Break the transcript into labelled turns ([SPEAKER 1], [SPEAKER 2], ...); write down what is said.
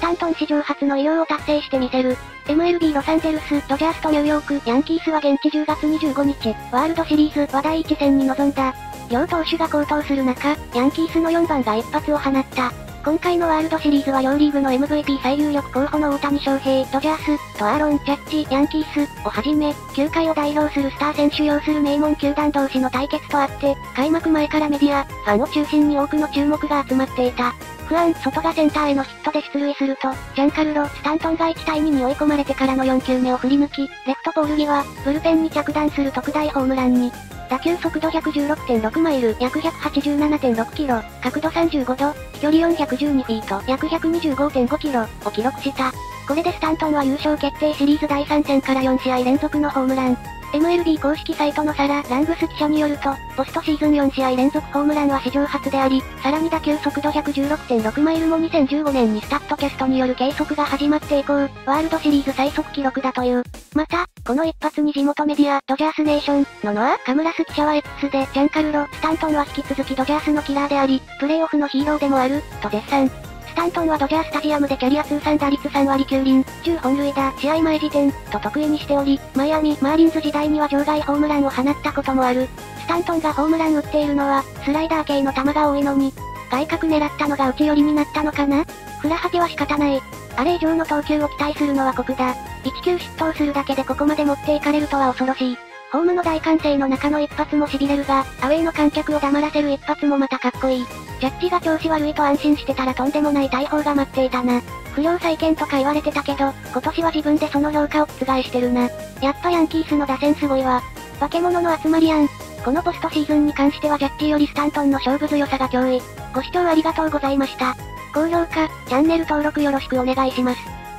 [SPEAKER 1] タントン史上初の偉業を達成してみせる。MLB ロサンゼルス、ドジャースとニューヨーク、ヤンキースは現地10月25日、ワールドシリーズは第1戦に臨んだ。両投手が好投する中、ヤンキースの4番が一発を放った。今回のワールドシリーズは両リーグの MVP 最有力候補の大谷翔平、ドジャース、とアーロン・ジャッジ、ヤンキースをはじめ、球界を代表するスター選手擁する名門球団同士の対決とあって、開幕前からメディア、ファンを中心に多くの注目が集まっていた。不安、外がセンターへのヒットで出塁すると、ジャンカルロ・スタントンが1対2に追い込まれてからの4球目を振り抜き、レフトポール際、ブルペンに着弾する特大ホームランに。打球速度 116.6 マイル、約 187.6 キロ、角度35度、飛距離412フィート、約 125.5 キロを記録した。これでスタントンは優勝決定シリーズ第3戦から4試合連続のホームラン。MLB 公式サイトのサラ・ラングス記者によると、ポストシーズン4試合連続ホームランは史上初であり、さらに打球速度 116.6 マイルも2015年にスタッドキャストによる計測が始まって以降、ワールドシリーズ最速記録だという。また、この一発に地元メディア、ドジャースネーションのノア・カムラス記者は X で、ジャンカルロ・スタントンは引き続きドジャースのキラーであり、プレイオフのヒーローでもある、と絶賛。スタントンはドジャースタジアムでキャリア通算打率3割9厘、10本塁打、試合前時点、と得意にしており、マイアミ・マーリンズ時代には場外ホームランを放ったこともある。スタントンがホームラン打っているのは、スライダー系の球が多いのに、外角狙ったのが内寄りになったのかな？フラハテは仕方ない。あれ以上の投球を期待するのは酷だ。1球失投するだけでここまで持っていかれるとは恐ろしい。ホームの大歓声の中の一発も痺れるが、アウェイの観客を黙らせる一発もまたかっこいい。ジャッジが調子悪いと安心してたらとんでもない大砲が待っていたな。不良再建とか言われてたけど、今年は自分でその評価を覆してるな。やっぱヤンキースの打線すごいわ。化け物の集まりやん。このポストシーズンに関してはジャッジよりスタントンの勝負強さが脅威。ご視聴ありがとうございました。高評価、チャンネル登録よろしくお願いします。